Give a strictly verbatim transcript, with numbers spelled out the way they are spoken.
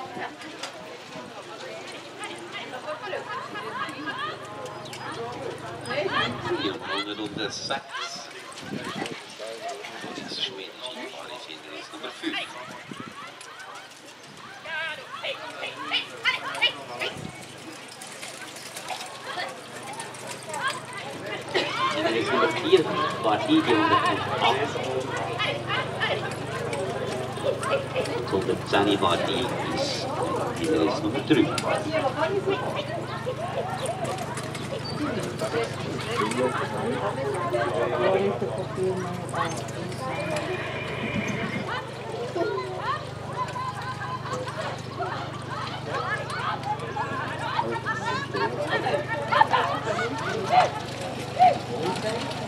Nummer nummer sechs. Und jetzt Schwedisch Einfahren ist Hindernis Nummer fünf. Hindernis Nummer vier war die, die hundertacht. Und hundertzehn war die, ist Hindernis Nummer drei. Thank you.